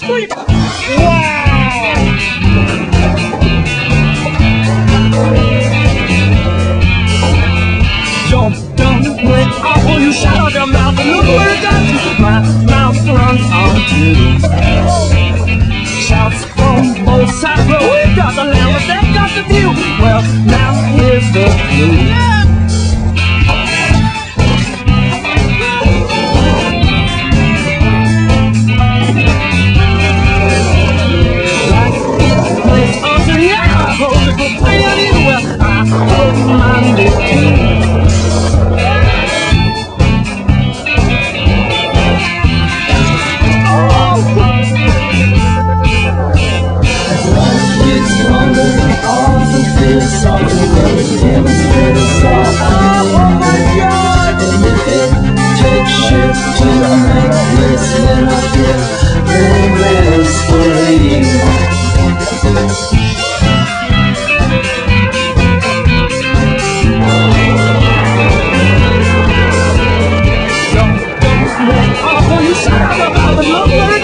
Jump down, went off when you shot out your mouth, and look where it got you. My mouth runs on too. Shouts from both sides, but we got the land, but they got the view. Well, now here's the clue. Don't let off when you shout about the number.